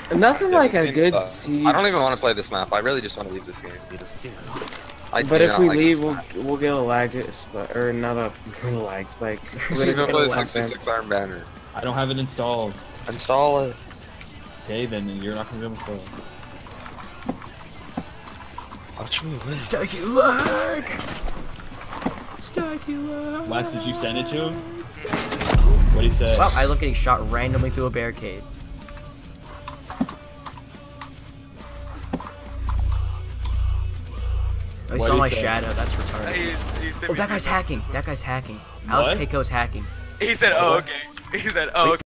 Nothing like a seems, good I siege. don't even want to play this map. I really just want to leave this game. But if we leave, we'll get a lag spike, or not a lag spike. We're just gonna play the 66 Iron Banner. I don't have it installed. Install it. Okay, then you're not gonna be able to play. Watch me win. Stacky lag! Last, did you send it to him? What'd he say? Well, I look getting shot randomly through a barricade. Oh, he saw my shadow. That's retarded. Oh, that guy's hacking. That guy's hacking. Alex What? Keiko's hacking. He said, oh, okay. He said, oh, okay.